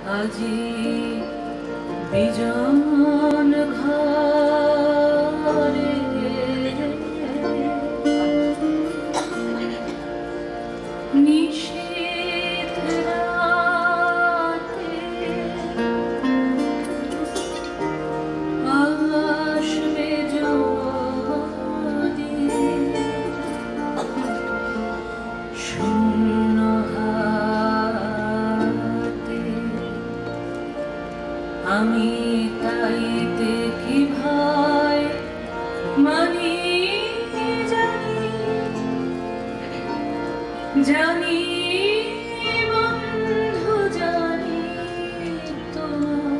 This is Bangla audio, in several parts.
আজি বিজন ঘরে নিশীথ রাতে আসবে যদি শূন্য হাতে আমি তাইতে কি ভয় মানি জানি জানি বন্ধু জানি তোমার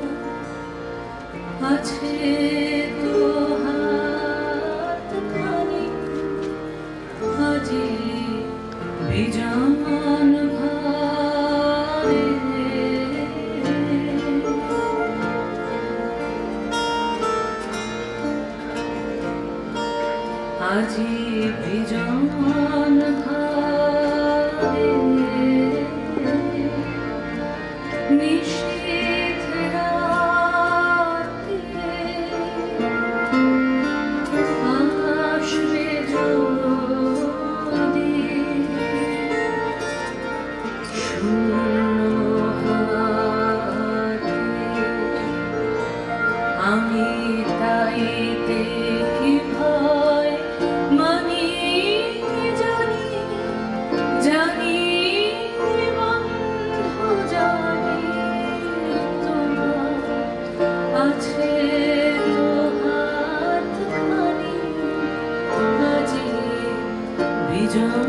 আছে তো হাত খানি আজি বিজন ঘরে আজি বিজন ঘরে নিশীথ রাতে আসবে যদি শূন্য হাতে আমি তাইতে কি ভয় মানি জানি জানি বন্ধু জানি তোমার আছে তো হাত খানি আজি বিজন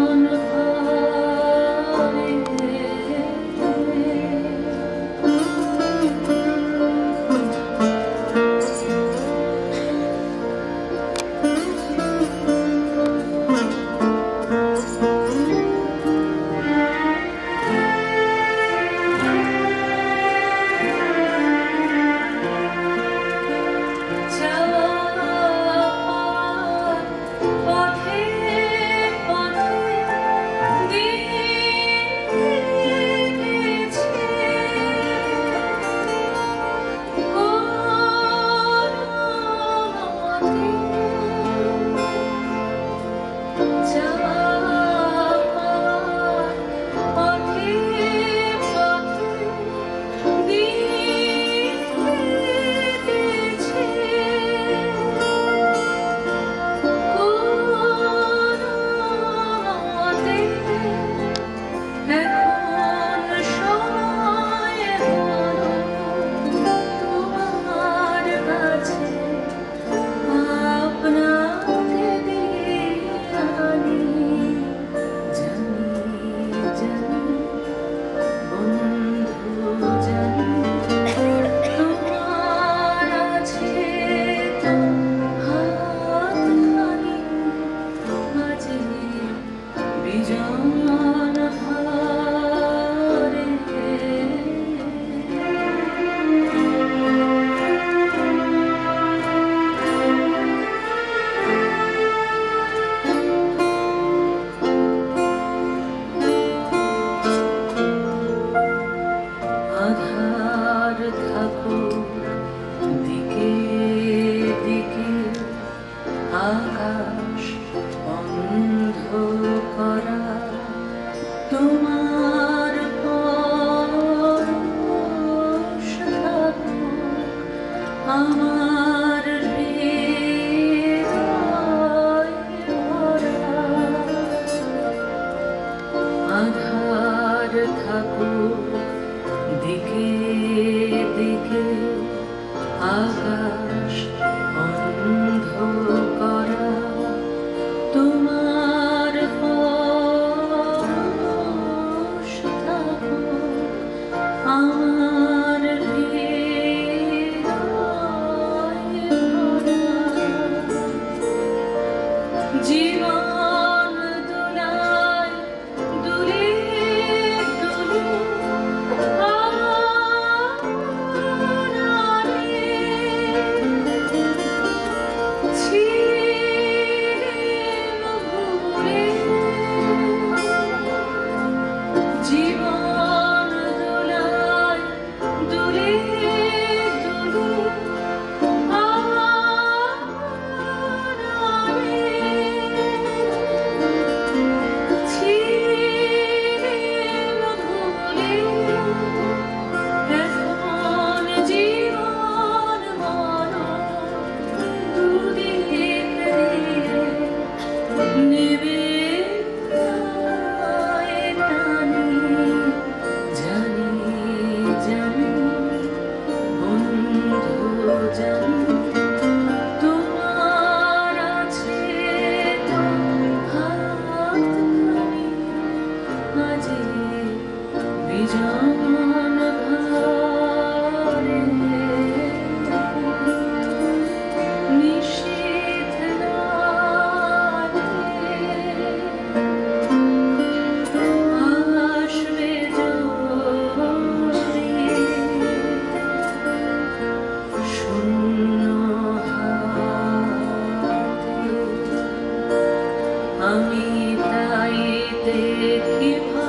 আধার থাকুক দিকে দিকে আকাশ বন্ধ করা তোমার পরশ থাকুক আমার হৃদয় ভরা আধার থাকুক দিকে দিকে আকাশ বন্ধ করা তোমার পরশ থাকুক আমার হৃদয় ভরা জীবন দোলায় দুলে দুলে জীবন দোলায় নির্জন ঘরে নিশীথ রাতে আসবে জড়িয়ে শূন্য হাতে আমি তাই দেখি